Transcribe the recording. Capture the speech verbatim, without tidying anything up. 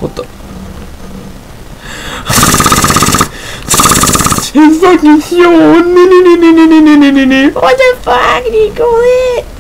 What the? It's fucking so. What the fuck do you call it?